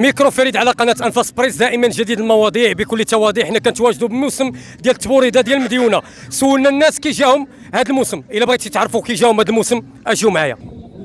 ميكرو فريد على قناه انفاس بريس، دائما جديد المواضيع بكل تواضيح. حنا كنتواجدوا بموسم ديال التبوريده ديال المديونه. سولنا الناس كي جاهم هذا الموسم، الا بغيتي تعرفوا كي جاهم هذا الموسم اجيو معايا.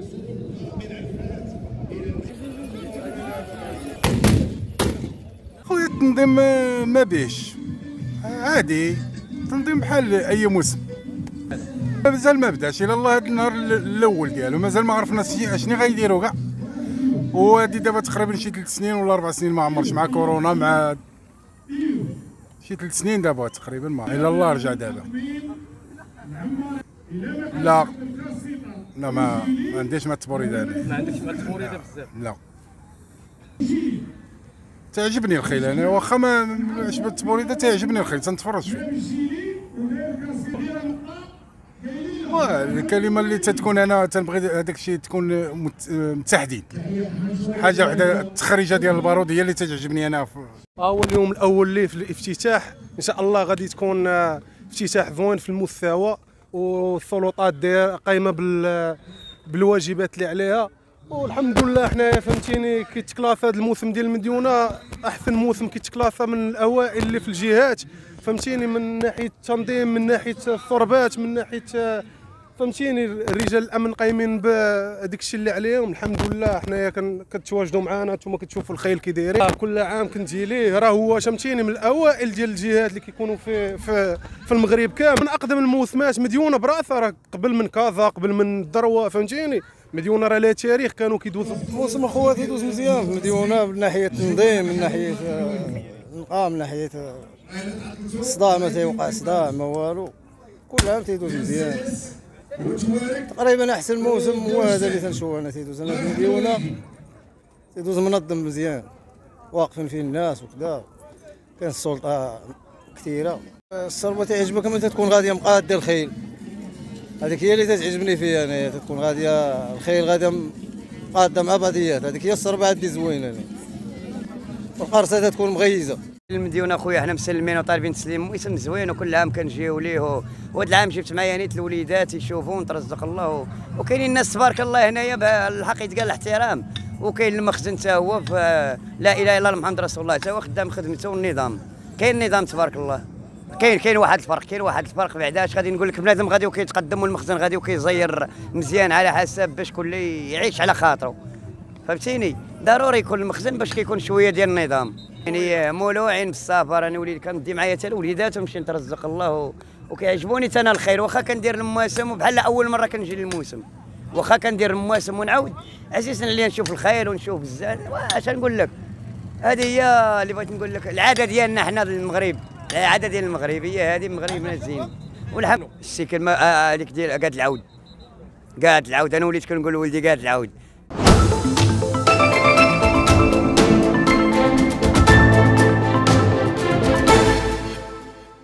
خويا التنظيم ما بيش عادي، تنظيم بحال اي موسم. مازال ما بداش الى الله هذا النهار الاول ديالو، مازال ما عرفنا اشني غيديروا كاع. وهادي دابا تقريبا شي 3 سنين ولا 4 سنين ما عمرش، مع كورونا مع شي 3 سنين دابا تقريبا ما الى الله رجع دابا. لا ما عنديش مع التبوريده. ما عندكش مع التبوريده بزاف؟ لا تعجبني الخيل انا، واخا ما عجبت التبوريده تعجبني الخيل تنتفرج فيه. الكلمه اللي تتكون انا تنبغي هذاك الشيء تكون متحدين. حاجه وحده التخريجه ديال البارود هي اللي تعجبني انا. هو اليوم الاول ليه في الافتتاح، ان شاء الله غادي تكون افتتاح زوين في المستوى، والسلطات قايمه بالواجبات اللي عليها، والحمد لله. حنايا فهمتيني كيتكلاص هذا الموسم ديال المديونه احسن موسم كيتكلاص من الاوائل اللي في الجهات، فهمتيني، من ناحيه التنظيم، من ناحيه الصربات، من ناحيه فهمتيني رجال الامن قايمين بهذاك الشيء اللي عليهم. الحمد لله حنايا كتواجدوا معنا، نتوما كتشوفوا الخيل كي دايرين. كل عام كنجي ليه، راه هو فهمتيني من الاوائل ديال الجهات اللي كيكونوا في المغرب كامل. من اقدم الموسمات مديونه براسها، راه قبل من كازا، قبل من الذروه، فهمتيني. مديونه راه لها تاريخ، كانوا كيدوزوا موسم اخويا تيدوز مزيان في مديونه، من ناحيه التنظيم، من ناحيه النقام، من ناحيه الصداع ما تيوقع صداع ما والو. كل عام تيدوز مزيان تقريبا. احسن موسم هو هذا اللي تنشوف انا تيدوز انا في مديونه، تيدوز منظم مزيان، واقفين فيه الناس وكذا، كاين السلطه كثيره. الصربه تعجبك ملي تكون غاديه مقاده الخيل، هذيك هي اللي تعجبني فيها انايا، تكون غاديه الخيل غاديه مقاده مع بعضيات، هذيك هي الصربه عندي زوينه. والقرصه تكون مغيزه. المديونه خويا حنا مسلمين وطالبين تسليم موسم زوين، وكل عام كنجيو ليه. وهذا العام جبت معايا نيت الوليدات يشوفون ترزق الله، وكاينين الناس تبارك الله هنايا بالحق يتقال الاحترام. وكاين المخزن حتى هو لا اله الا الله محمد رسول الله، حتى هو خدام خدمته والنظام. كاين نظام تبارك الله. كاين واحد الفرق بعدا. اش غادي نقول لك، بنادم غادي وكيتقدم، والمخزن غادي وكيزير مزيان على حسب باش كل يعيش على خاطره، فهمتيني. ضروري يكون المخزن باش كيكون شويه ديال النظام. يعني مولوعين بالسفر، انا وليد كندي معايا حتى الوليدات ونمشي نترزق الله، وكيعجبوني حتى انا الخير. واخا كندير المواسم وبحال اول مره كنجي للموسم، واخا كندير المواسم ونعاود عزيزنا اللي نشوف الخير ونشوف بزاف. واش نقول لك، هذه هي اللي بغيت نقول لك. العاده ديالنا حنا المغرب، العاده ديال المغرب هي هذه، المغرب زين والحمد. السكر هذيك ديال قاد العود، انا وليت كنقول لولدي قاد العود.